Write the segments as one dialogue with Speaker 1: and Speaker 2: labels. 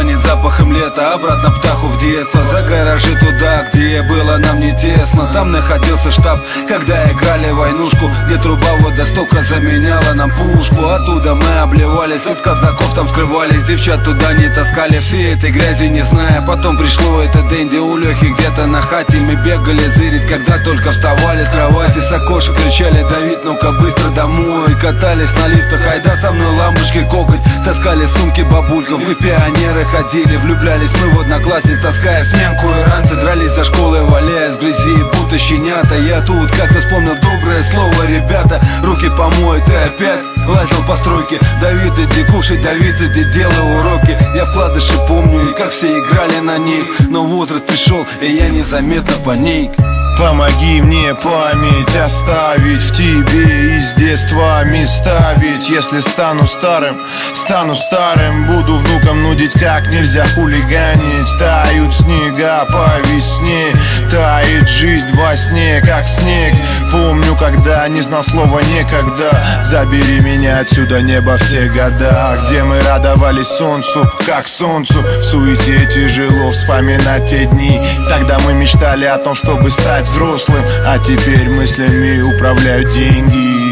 Speaker 1: манит запахом лета. Обратно птаху в детство, за гаражи туда, где было нам не тесно. Там находился штаб, когда играли войнушку, где труба водостока заменяла нам пушку. Оттуда мы обливались, от казаков там скрывались, девчат туда не таскали, всей этой грязи не зная. Потом пришло это Дэнди у Лехи где-то на хате. Мы бегали зырить, когда только вставали с кровати. С окошек кричали: Давид, ну-ка быстро домой. Катались на лифтах, айда со мной лампочки кокать. Таскали сумки бабульков, мы пионеры ходили. Влюблялись мы в одноклассниц, таская сменку и ранцы. Дрались за школой, валяясь в грязи, будто щенята. Я тут как-то вспомнил доброе слово: ребята, руки помой, ты опять лазил по стройке. Давид, иди кушать, Давид, иди делай уроки. Я вкладыши помню, и как все играли на них. Но возраст пришел, и я незаметно паник.
Speaker 2: Помоги мне память оставить в тебе и с детства места. Ведь если стану старым, буду внукам нудить, как нельзя хулиганить. Тают снега по весне, тает жизнь во сне, как снег. Помню, когда не знал слова некогда. Забери меня отсюда, небо, в те года, где мы радовались солнцу, как солнцу. В суете тяжело вспоминать те дни. Тогда мы мечтали о том, чтобы стать взрослым, а теперь мыслями управляют деньги.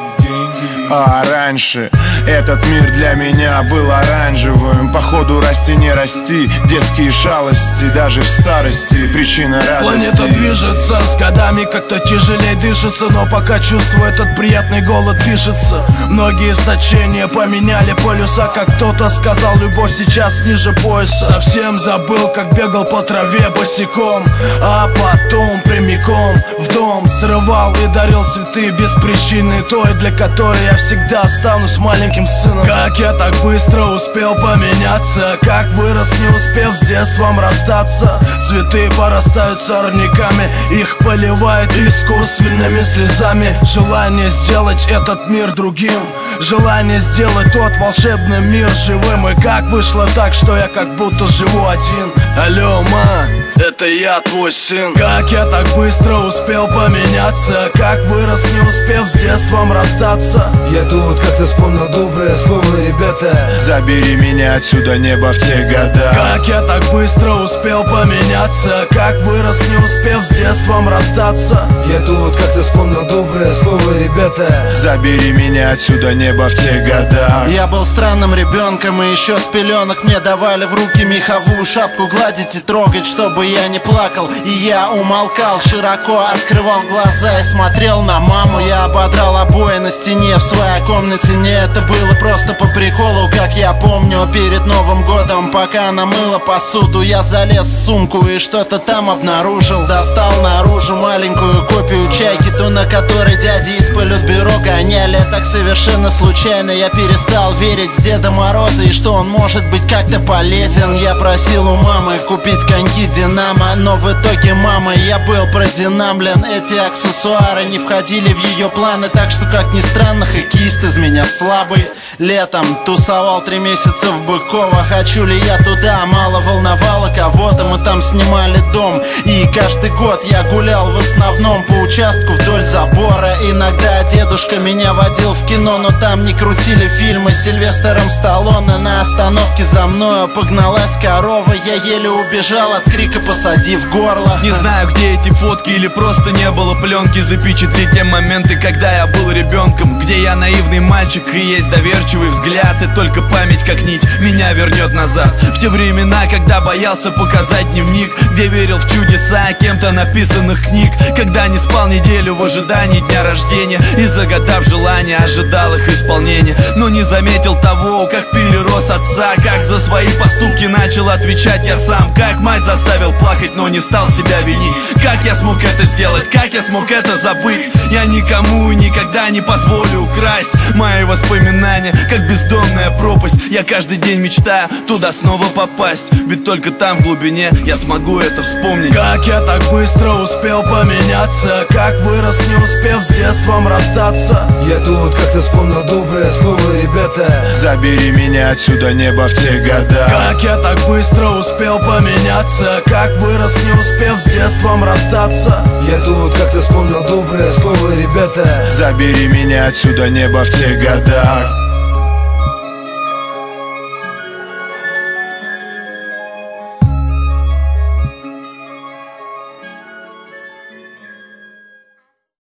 Speaker 2: А раньше этот мир для меня был оранжевым. Походу расти не расти, детские шалости, даже в старости причина радости.
Speaker 3: Планета движется, с годами как-то тяжелее дышится, но пока чувствую этот приятный голод пишется. Многие значения поменяли полюса, как кто-то сказал, любовь сейчас ниже пояса. Совсем забыл, как бегал по траве босиком, а потом прямиком в дом срывал и дарил цветы без причины, той, для которой я всегда останусь маленьким сыном. Как я так быстро успел поменяться, как вырос, не успев с детством расстаться. Цветы порастают сорняками, их поливают искусственными слезами. Желание сделать этот мир другим, желание сделать тот волшебный мир живым. И как вышло так, что я как будто живу один. Алло, ма, это я, твой сын. Как я так быстро успел поменяться, как вырос, не успев с детством расстаться.
Speaker 1: Я тут как-то вспомнил доброе слово: ребята,
Speaker 2: забери меня отсюда, небо, в те года.
Speaker 3: Как я так быстро успел поменяться, как вырос, не успев с детством расстаться.
Speaker 1: Я тут как-то вспомнил доброе слово: ребята,
Speaker 2: забери меня отсюда, небо, в те года.
Speaker 4: Я был странным ребенком, и еще с пеленок мне давали в руки меховую шапку гладить и трогать, чтобы я не плакал. И я умолкал, широко открывал глаза и смотрел на маму. Я ободрал обои на стене в своей комнате. Не, это было просто по приколу, как я помню. Перед Новым годом, пока она мыла посуду, я залез в сумку и что-то там обнаружил. Достал наружу маленькую копию чайки, ту, на которой дяди из Политбюро гоняли. Так совершенно случайно я перестал верить в Деда Мороза и что он может быть как-то полезен. Я просил у мамы купить коньки Динамо, но в итоге мама, я был продинамлен. Эти аксессуары не входили в ее планы, так что, как ни странно, хоккеист из меня слабый. Летом тусовал 3 месяца в Быково. Хочу ли я туда, мало волновало кого-то. Мы там снимали дом, и каждый год я гулял в основном по участку вдоль забора. Иногда дедушка меня водил в кино, но там не крутили фильмы с Сильвестром Сталлоне. На остановке за мною погналась корова, я еле убежал от крика, посадив горло.
Speaker 3: Не знаю, где эти фотки, или просто не было пленки запечатлеть те моменты, когда я был ребенком, где я наивный мальчик и есть доверчивый взгляд, и только память как нить меня вернет назад. В те времена, когда боялся показать дневник, где верил в чудеса кем-то написанных книг, когда не спал неделю в ожидании дня рождения и, загадав желания, ожидал их исполнения. Но не заметил того, как перерос отца, как за свои поступки начал отвечать я сам, как мать заставил плакать, но не стал себя винить. Как я смог это сделать, как я смог это забыть? Я никому и никогда не позволю украсть мои воспоминания, как бездонная пропасть. Я каждый день мечтаю туда снова попасть, ведь только там в глубине я смогу это вспомнить. Как я так быстро успел поменяться, как вырос, не успев с детством расстаться.
Speaker 1: Я тут как-то вспомнил доброе слово: ребята,
Speaker 2: забери меня отсюда, небо, в те года.
Speaker 3: Как я так быстро успел поменяться, как вырос, не успев с детством расстаться.
Speaker 1: Я тут как-то вспомнил доброе слово: ребята,
Speaker 2: забери меня отсюда, небо, в те года.